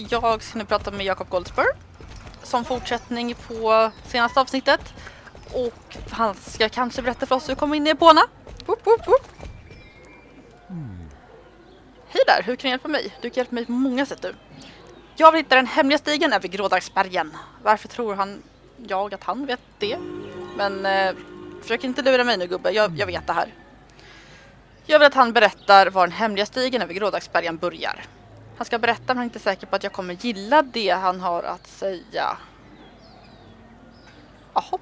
Jag ska nu prata med Jacob Goldspur som fortsättning på senaste avsnittet. Och han ska kanske berätta för oss hur vi kommer in i Epona. Woop, woop, woop. Hej där, hur kan jag hjälpa mig? Du kan hjälpa mig på många sätt du. Jag vill hitta den hemliga stigen över Grådagsbergen. Varför tror jag att han vet det? Men försök inte lura mig nu gubbe, jag vet det här. Jag vill att han berättar var den hemliga stigen över Grådagsbergen börjar. Han ska berätta men han är inte säker på att jag kommer gilla det han har att säga. Ahopp.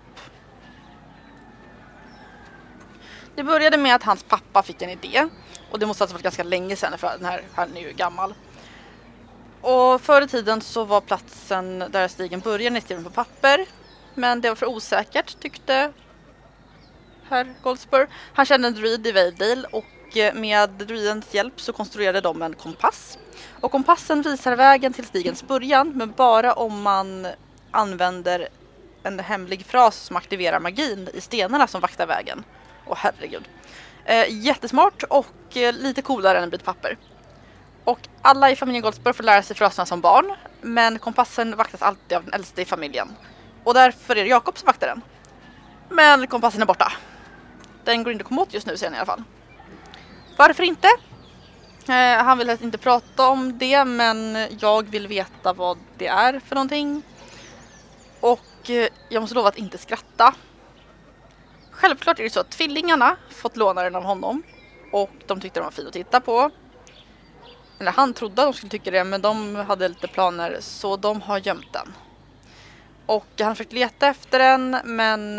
Det började med att hans pappa fick en idé. Och det måste alltså varit ganska länge sedan för den här han är ju gammal. Och förr i tiden så var platsen där stigen började nedskriven på papper. Men det var för osäkert tyckte herr Goldspur. Han kände en druid i Valedale och med druidens hjälp så konstruerade de en kompass. Och kompassen visar vägen till stigens början men bara om man använder en hemlig fras som aktiverar magin i stenarna som vaktar vägen. Åh herregud. Jättesmart och lite coolare än en bit papper. Och alla i familjen Goldspur får lära sig fraserna som barn. Men kompassen vaktas alltid av den äldste i familjen. Och därför är det Jakob som vaktar den. Men kompassen är borta. Den går inte att komma åt just nu sen i alla fall. Varför inte? Han vill helst inte prata om det men jag vill veta vad det är för någonting. Och jag måste lova att inte skratta. Självklart är det så att tvillingarna fått låna den av honom. Och de tyckte den var fin att titta på. Eller han trodde att de skulle tycka det men de hade lite planer så de har gömt den. Och han försökte leta efter den men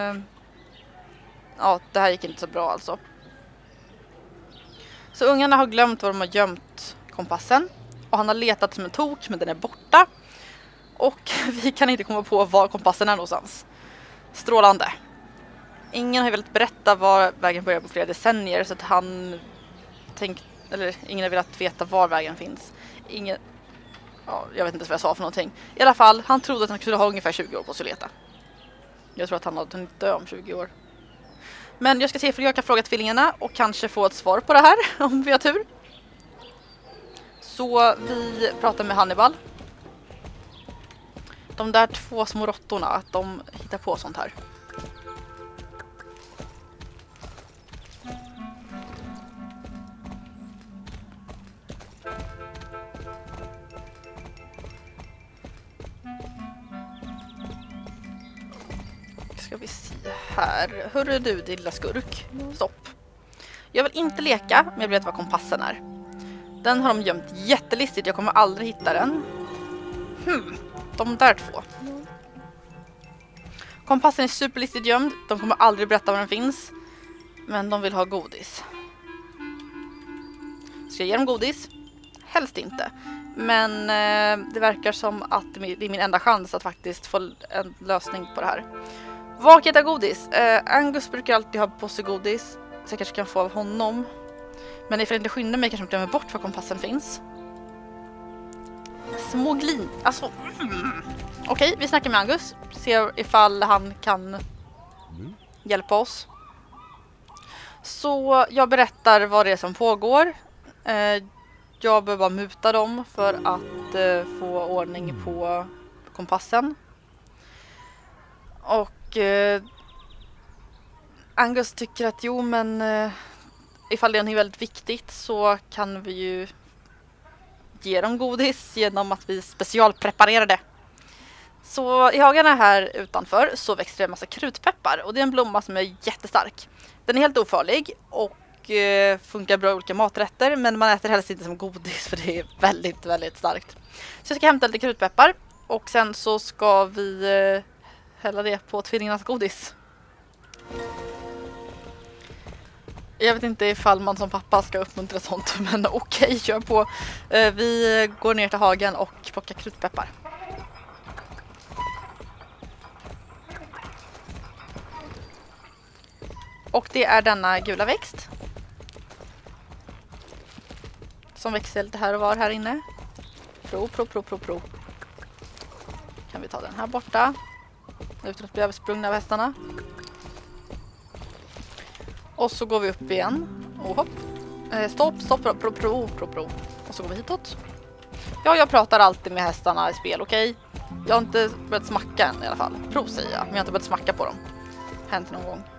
ja, det här gick inte så bra alltså. Så ungarna har glömt var de har gömt kompassen. Och han har letat som en tok men den är borta. Och vi kan inte komma på var kompassen är någonstans. Strålande. Ingen har velat berätta var vägen börjar på flera decennier så att han ingen har velat veta var vägen finns. Jag vet inte vad jag sa för någonting. I alla fall, han trodde att han skulle ha ungefär 20 år på sig att leta. Jag tror att han har hunnit dö om 20 år. Men jag ska se för jag kan fråga tvillingarna och kanske få ett svar på det här om vi har tur. Så vi pratar med Hannibal. De där 2 små råttorna, att de hittar på sånt här. Ska vi se här. Hörru du, lilla skurk. Stopp. Jag vill inte leka, men jag vet vad kompassen är. Den har de gömt jättelistigt. Jag kommer aldrig hitta den. De där 2. Kompassen är superlistigt gömd. De kommer aldrig berätta var den finns. Men de vill ha godis. Ska jag ge dem godis? Helst inte. Men det verkar som att det är min enda chans att faktiskt få en lösning på det här. Vad kan jag äta godis? Angus brukar alltid ha på sig godis. Så jag kanske kan få av honom. Men ifall jag inte skyndar mig kanske jag glömmer bort var kompassen finns. Små glin. Alltså. Okej, vi snackar med Angus. Ser ifall han kan hjälpa oss. Så jag berättar vad det är som pågår. Jag behöver bara muta dem för att få ordning på kompassen. Och Angus tycker att ifall det är något väldigt viktigt så kan vi ju ge dem godis genom att vi specialpreparerar det. Så i hagarna här utanför så växer det en massa krutpeppar och det är en blomma som är jättestark. Den är helt ofarlig och funkar bra i olika maträtter men man äter helst inte som godis för det är väldigt, väldigt starkt. Så jag ska hämta lite krutpeppar och sen så ska vi hälla det på tvillingarnas godis. Jag vet inte ifall man som pappa ska uppmuntra sånt men okej, kör på. Vi går ner till hagen och plockar krutpeppar. Och det är denna gula växt. Som växer lite här och var här inne. Pro. Kan vi ta den här borta. Utan att bli översprungna av hästarna. Och så går vi upp igen. Och hopp. Stopp. Pro. Och så går vi hitåt. Vi Ja, jag pratar alltid med hästarna i spel, okej? Jag har inte börjat smacka än i alla fall. Prov säger jag, men jag har inte börjat smacka på dem. Hänt någon gång.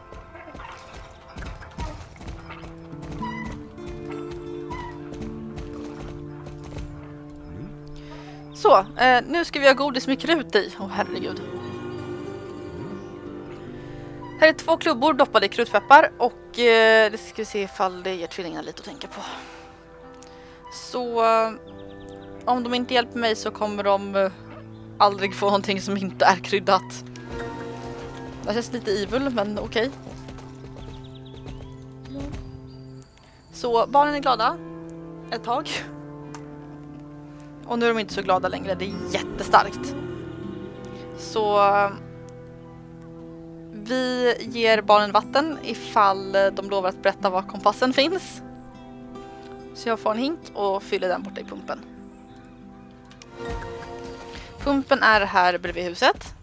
Så, nu ska vi ha godis med krut i. Åh, herregud. Här är 2 klubbor doppade i krutpeppar och det ska vi se ifall det ger tvillingarna lite att tänka på. Så om de inte hjälper mig så kommer de aldrig få någonting som inte är kryddat. Det känns lite evil, men okej. Så barnen är glada ett tag. Och nu är de inte så glada längre, det är jättestarkt. Så vi ger barnen vatten ifall de lovar att berätta var kompassen finns. Så jag får en hink och fyller den borta i pumpen. Pumpen är här bredvid huset.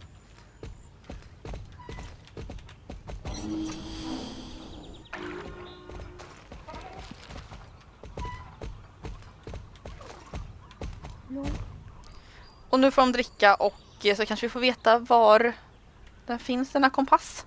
Och nu får de dricka och så kanske vi får veta var den finns, den här kompass.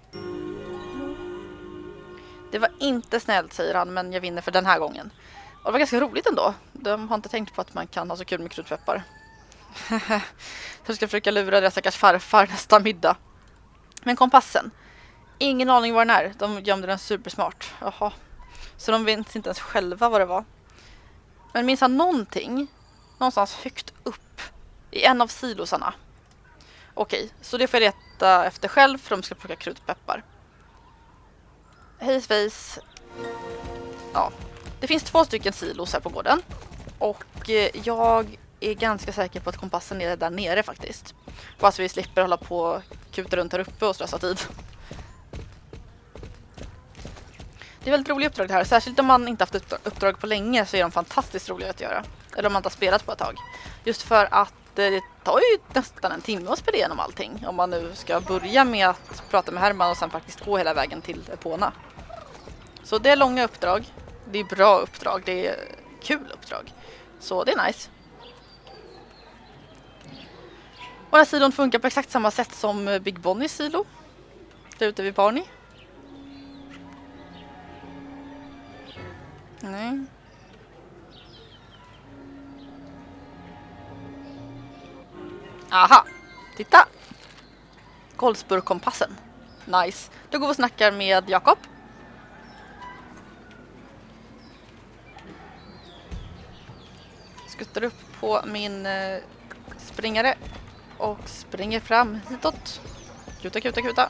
Det var inte snällt, säger han, men jag vinner för den här gången. Och det var ganska roligt ändå. De har inte tänkt på att man kan ha så kul med krutpeppar. Jag ska försöka lura deras stackars farfar nästa middag. Men kompassen. Ingen aning var den är. De gömde den supersmart. Jaha. Så de vet inte ens själva vad det var. Men minns han någonting? Någonstans högt upp. I en av silosarna. Okej, så det får jag leta efter själv för de ska plocka krutpeppar. Hej svejs. Ja, det finns 2 stycken silos här på gården. Och jag är ganska säker på att kompassen är där nere faktiskt. Bara så vi slipper hålla på och kuta runt här uppe och stressa tid. Det är väldigt roliga uppdrag det här. Särskilt om man inte haft uppdrag på länge så är de fantastiskt roliga att göra. Eller om man inte har spelat på ett tag. Just för att det tar ju nästan en timme att spela igenom allting. Om man nu ska börja med att prata med Herman och sen faktiskt gå hela vägen till Epona. Så det är långa uppdrag. Det är bra uppdrag. Det är kul uppdrag. Så det är nice. Och den här silon funkar på exakt samma sätt som Big Bonnies silo. Där ute vid Barney. Nej. Aha, titta! Goldsburg-kompassen. Nice. Då går vi och snackar med Jakob. Skuttar upp på min springare och springer fram hitåt. Kuta, kuta, kuta.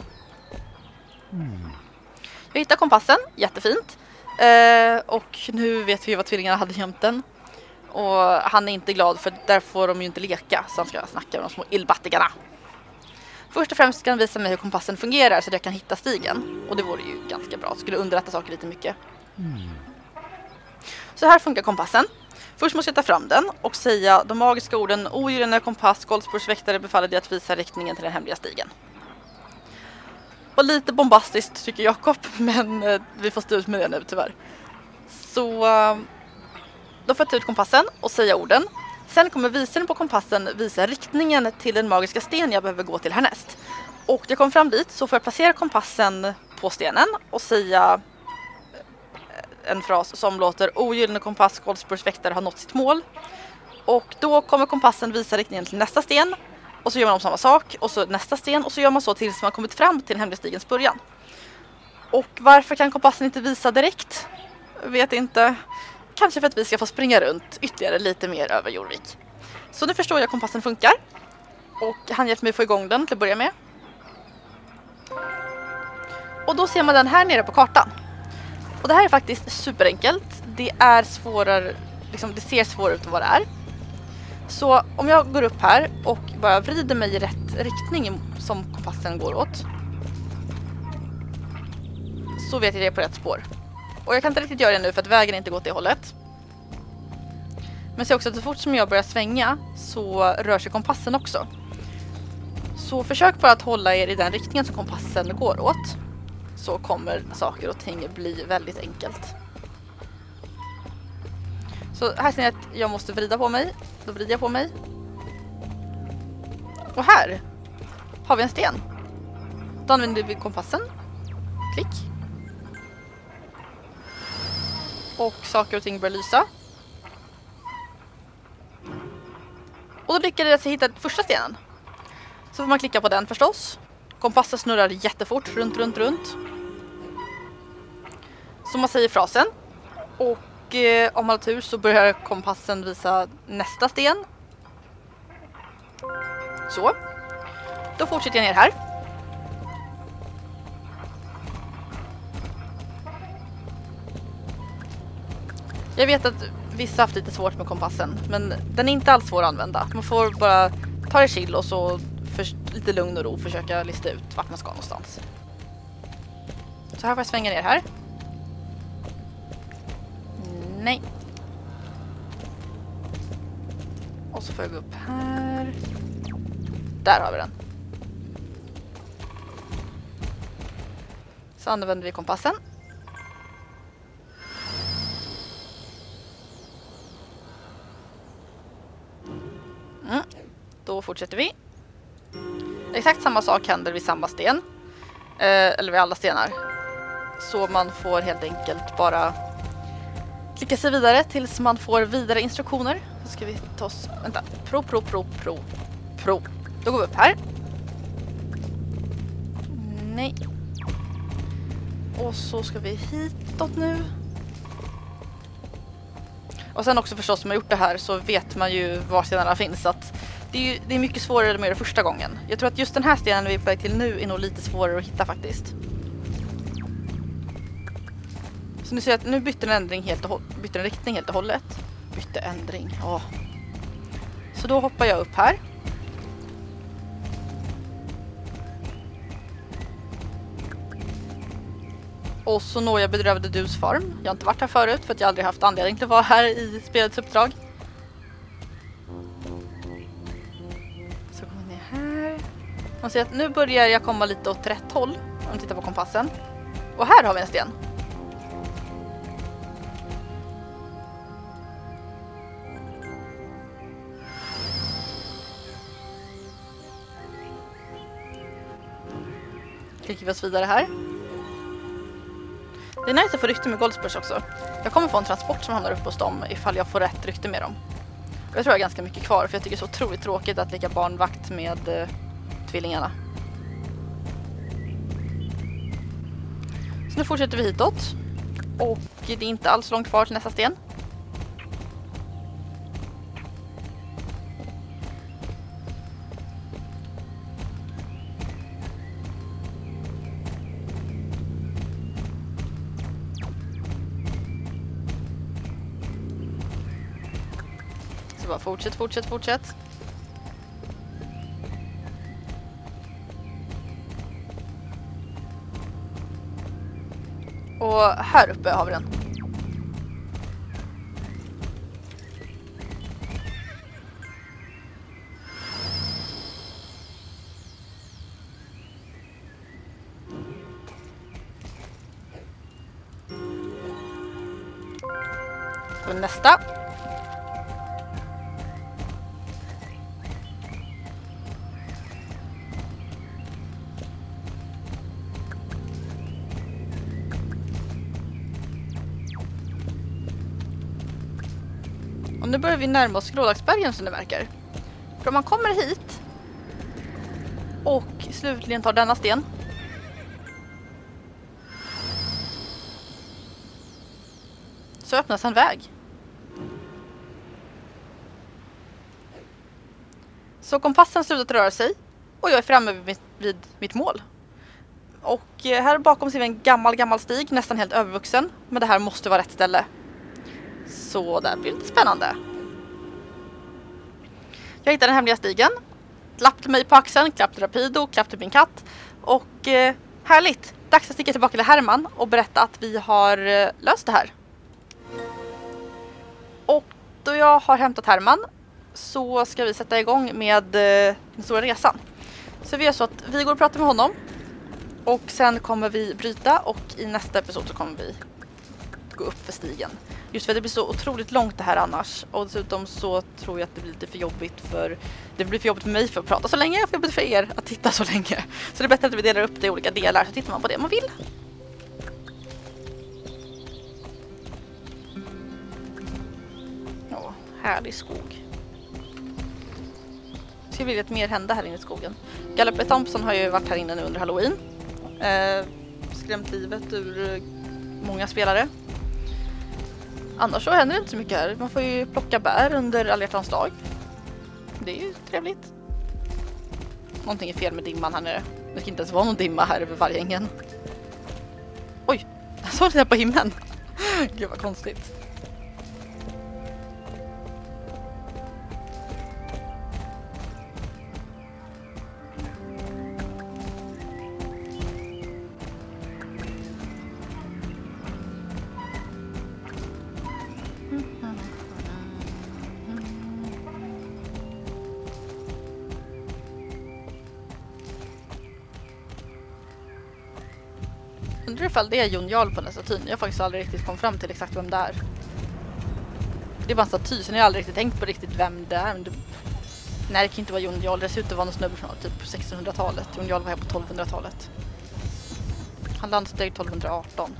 Jag hittar kompassen, jättefint. Och nu vet vi vad tvillingarna hade gömt den. Och han är inte glad för där får de ju inte leka. Så han ska snacka med de små illbattigarna. Först och främst ska han visa mig hur kompassen fungerar så att jag kan hitta stigen. Och det vore ju ganska bra. Det skulle underlätta saker lite mycket. Så här funkar kompassen. Först måste jag ta fram den och säga de magiska orden ogyllene kompass, Goldsburgs väktare befaller dig att visa riktningen till den hemliga stigen. Och lite bombastiskt tycker Jakob, men vi får stå ut med det nu tyvärr. Så då får jag ta ut kompassen och säga orden. Sen kommer visaren på kompassen visa riktningen till den magiska sten jag behöver gå till härnäst. Och jag kommer fram dit så får jag placera kompassen på stenen och säga en fras som låter ogyllene kompass, Goldsburgs väktare har nått sitt mål. Och då kommer kompassen visa riktningen till nästa sten. Och så gör man om samma sak och så nästa sten och så gör man så tills man kommit fram till den hemliga stigens början. Och varför kan kompassen inte visa direkt? Vet inte. Kanske för att vi ska få springa runt ytterligare lite mer över Jorvik. Så nu förstår jag att kompassen funkar. Och han hjälper mig få igång den till att börja med. Och då ser man den här nere på kartan. Och det här är faktiskt superenkelt. Det är svårare, liksom det ser svårare ut än vad det är. Så om jag går upp här och bara vrider mig i rätt riktning som kompassen går åt. Så vet jag att jag är på rätt spår. Och jag kan inte riktigt göra det nu för att vägen inte går åt det hållet. Men se också att så fort som jag börjar svänga så rör sig kompassen också. Så försök bara att hålla er i den riktningen som kompassen går åt. Så kommer saker och ting bli väldigt enkelt. Så Så här ser ni att jag måste vrida på mig. Då vrider jag på mig. Och här har vi en sten. Då använder vi kompassen. Klick. Och saker och ting börjar lysa. Och då lyckades jag hitta första stenen. Så får man klicka på den förstås. Kompassen snurrar jättefort, runt. Så man säger frasen. Och om man har tur så börjar kompassen visa nästa sten. Så. Då fortsätter jag ner här. Jag vet att vissa har haft lite svårt med kompassen, men den är inte alls svår att använda. Man får bara ta det chill och så lite lugn och ro försöka lista ut vart man ska någonstans. Så här får jag svänga ner här. Nej. Och så får jag gå upp här. Där har vi den. Så använder vi kompassen. Då fortsätter vi. Exakt samma sak händer vid samma sten. Eller vid alla stenar. Så man får helt enkelt bara klicka sig vidare tills man får vidare instruktioner. Så ska vi ta oss... Vänta. Pro. Då går vi upp här. Nej. Och så ska vi hitåt nu. Och sen också förstås, som jag gjort det här så vet man ju var stenarna finns. Så att det är mycket svårare med det första gången. Jag tror att just den här stenen vi är på väg till nu är nog lite svårare att hitta faktiskt. Så nu ser jag att nu bytte en riktning helt och hållet. Bytte ändring, ja. Så då hoppar jag upp här. Och så når jag bedrövade Dus farm. Jag har inte varit här förut för att jag aldrig haft anledning till att vara här i spelets uppdrag. Så går vi ner här. Man ser att nu börjar jag komma lite åt rätt håll om man tittar på kompassen. Och här har vi en sten. Klickar vi oss vidare här. Det är nice att få rykte med Goldspurs också. Jag kommer få en transport som hamnar uppe hos dem ifall jag får rätt rykte med dem. Och jag tror jag har ganska mycket kvar för jag tycker det är så otroligt tråkigt att leka barnvakt med tvillingarna. Så nu fortsätter vi hitåt. Och det är inte alls långt kvar till nästa sten. Så bara fortsätt. Och här uppe har vi den. Och nästa. Och nu börjar vi närma oss Grådagsbergen som det verkar. För om man kommer hit och slutligen tar denna sten så öppnas en väg. Så kompassen slutat röra sig och jag är framme vid mitt mål. Och här bakom ser vi en gammal stig, nästan helt övervuxen. Men det här måste vara rätt ställe. Så där blir det lite spännande. Jag hittade den hemliga stigen. Klappade mig på axeln, klappade Rapido, klappade min katt. Och härligt! Dags att sticka tillbaka till Herman och berätta att vi har löst det här. Och då jag har hämtat Herman så ska vi sätta igång med den stora resan. Så vi gör så att vi går och pratar med honom. Och sen kommer vi bryta och i nästa episod så kommer vi gå upp för stigen. Just för att det blir så otroligt långt det här annars. Och dessutom så tror jag att det blir lite för jobbigt för... Det blir för jobbigt för mig för att prata så länge, för jobbigt för er att titta så länge. Så det är bättre att vi delar upp det i olika delar, så tittar man på det man vill. Ja, härlig skog. Jag skulle vilja att mer hända här inne i skogen. Gallopy Thompson har ju varit här inne nu under Halloween. Skrämt livet ur många spelare. Annars så händer det inte så mycket här. Man får ju plocka bär under alla hjärtans dag. Det är ju trevligt. Någonting är fel med dimman här nere. Det ska inte ens vara någon dimma här över vargängen. Oj, jag såg det där på himlen. Gud vad konstigt. Undrar ifall det är Jon Jarl på den här statyn. Jag har faktiskt aldrig riktigt kommit fram till exakt vem det är. Det är bara en staty, så jag har aldrig riktigt tänkt på riktigt vem det är. Men det... Nej, det kan inte vara Jon Jarl. Det ser ut att vara någon snubbe från typ 1600-talet. Jon Jarl var här på 1200-talet. Han landsteg 1218.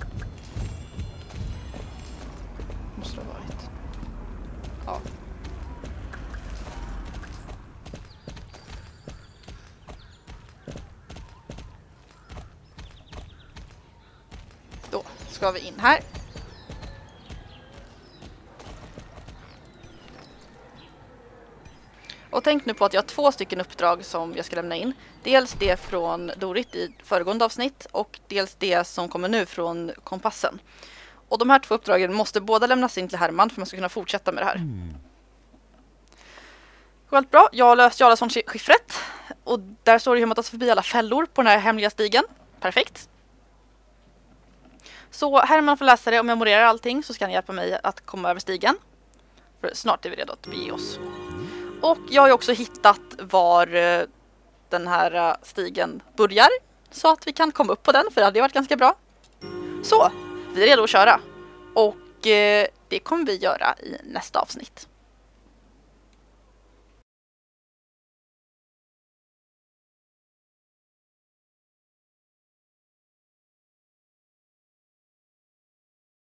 Måste det ha varit. Ja. Då ska vi in här. Och tänk nu på att jag har 2 stycken uppdrag som jag ska lämna in. Dels det från Dorit i föregående avsnitt och dels det som kommer nu från kompassen. Och de här 2 uppdragen måste båda lämnas in till Herman för man ska kunna fortsätta med det här. Väldigt bra. Jag har löst Jarlason-skiffret och där står det hur man tar sig förbi alla fällor på den här hemliga stigen. Perfekt. Så Herman får läsa det och memorera allting så ska han hjälpa mig att komma över stigen. För snart är vi redo att bege oss. Och jag har ju också hittat var den här stigen börjar. Så att vi kan komma upp på den, för det hade varit ganska bra. Så, vi är redo att köra. Och det kommer vi göra i nästa avsnitt.